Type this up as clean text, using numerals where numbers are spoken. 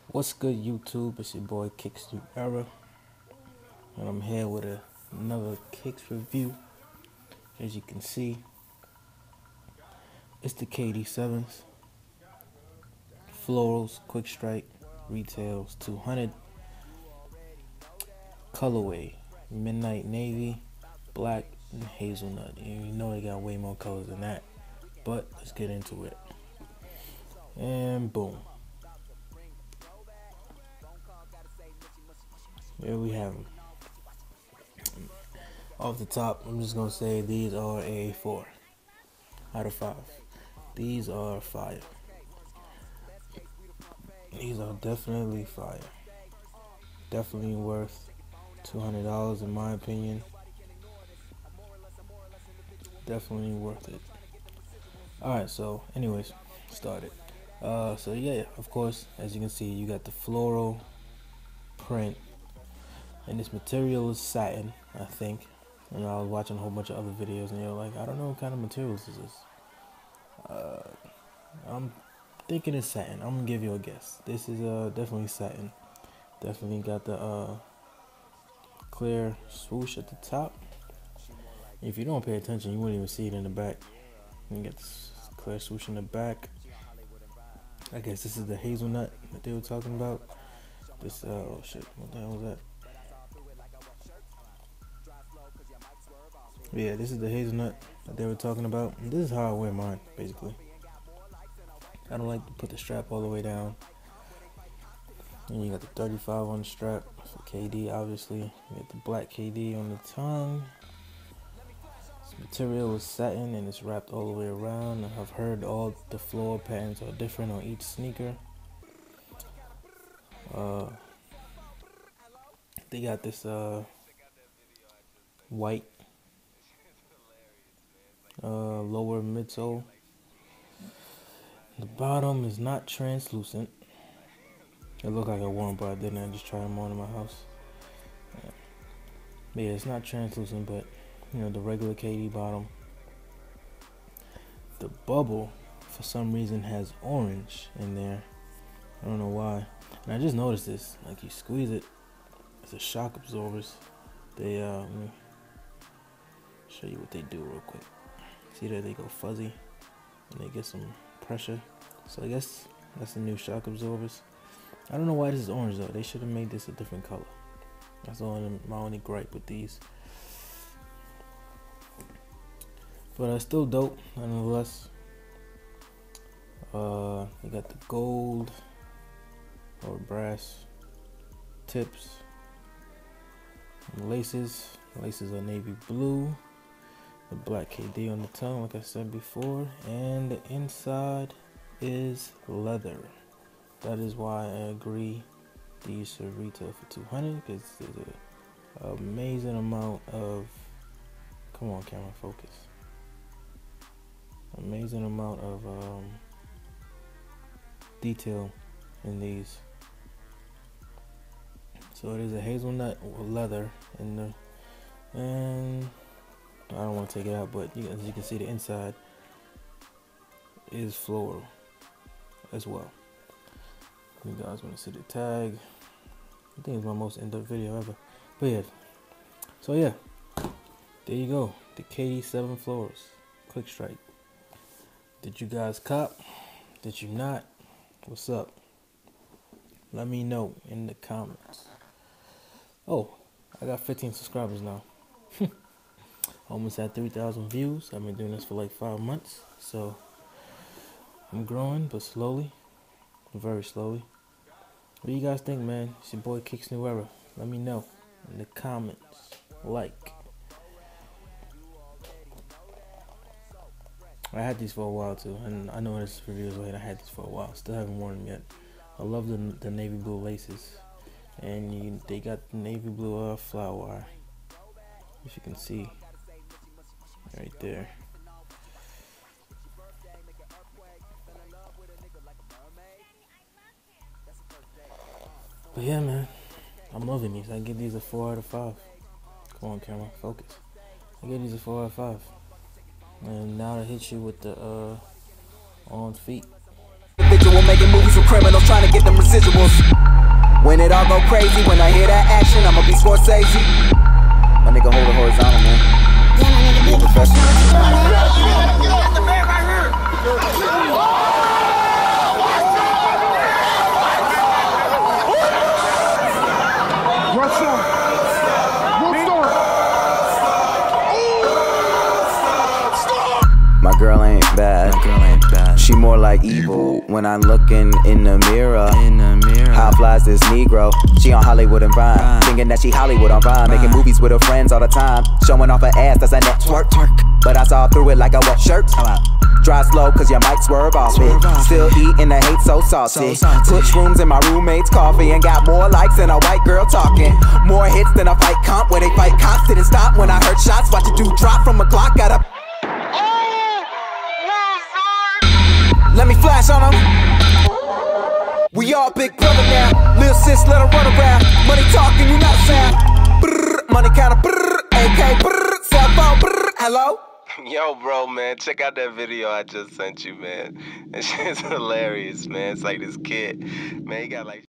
What's good, YouTube? It's your boy Kicks New Era, and I'm here with another Kicks review. As you can see, it's the KD7s, Florals, Quick Strike, retails 200, colorway, Midnight Navy, Black, and Hazelnut. And you know they got way more colors than that, but let's get into it. And boom. There we have them. Off the top, I'm just gonna say these are a 4 out of 5. These are fire. These are definitely fire. Definitely worth $200 in my opinion. Definitely worth it. Alright, so anyways, started. So yeah, of course, as you can see, you got the floral print. And this material is satin, I think. And I was watching a whole bunch of other videos, and you're like, I don't know what kind of materials this is. I'm thinking it's satin. I'm gonna give you a guess. This is definitely satin. Definitely got the clear swoosh at the top. If you don't pay attention, you wouldn't even see it in the back. You get this clear swoosh in the back. I guess this is the hazelnut that they were talking about. This oh shit, what the hell was that? Yeah, this is the hazelnut that they were talking about. And this is how I wear mine, basically. I don't like to put the strap all the way down. And you got the 35 on the strap for KD, obviously. You got the black KD on the tongue. This material is satin and it's wrapped all the way around. I've heard all the floor patterns are different on each sneaker. They got this white lower midsole. The bottom is not translucent. It looked like I wore them, but I didn't. I just tried them on in my house. But yeah, it's not translucent, but you know, the regular KD bottom. The bubble, for some reason, has orange in there. I don't know why. And I just noticed this. Like, you squeeze it, it's a shock absorbers. They let me show you what they do real quick. See that they go fuzzy and they get some pressure. So I guess that's the new shock absorbers. I don't know why this is orange though. They should have made this a different color. That's my only gripe with these. But still dope nonetheless. They got the gold or brass tips. And laces. Laces are navy blue. The black KD on the tongue, like I said before, and the inside is leather. That is why I agree these should retail for 200, because there's an amazing amount of, come on camera, focus. Amazing amount of detail in these. So it is a hazelnut leather in the, and I don't want to take it out, but as you can see, the inside is floral as well. You guys want to see the tag? I think it's my most in-depth video ever. But yeah, so yeah, there you go. The KD7 Florals, Quick Strike. Did you guys cop? Did you not? What's up? Let me know in the comments. Oh, I got 15 subscribers now. Almost at 3,000 views. I've been doing this for like 5 months, so I'm growing, but slowly, very slowly. What do you guys think, man? It's your boy Kicks New Era. Let me know in the comments. Like. I had these for a while too, and I know this review is late. I had these for a while. Still haven't worn them yet. I love the navy blue laces, and they got the navy blue flower wire. If you can see. Right there. But yeah, man, I'm loving these. I give these a 4 out of 5. Come on, camera, focus. I give these a 4 out of 5. And now to hit you with the on feet. Making movies for criminals, trying to get them residuals. And it all go crazy when I hear that action, I'ma be Scorsese. My nigga hold it horizontal, man. Be a professional. My girl ain't bad. She more like evil. When I'm looking in the mirror, how flies this Negro? She on Hollywood and Vine, thinking that she Hollywood on Vine, making movies with her friends all the time, showing off her ass, that's a network. But I saw through it like a wet shirt. Drive slow cause you might swerve off it. Still eating the hate so saucy. Put shrooms in my roommate's coffee and got more likes than a white girl talking. More hits than a fight comp where they fight cops. Didn't stop when I heard shots. Watch it do drop from a Glock. Got up. Let me flash on them. We all big brother now. Lil' sis, let her run around. Money talking, you not sound. Brrr, money counter, brrr, AK, brrr, cell phone, brrr, hello? Yo, bro, man, check out that video I just sent you, man. That shit's hilarious, man. It's like this kid, man, he got like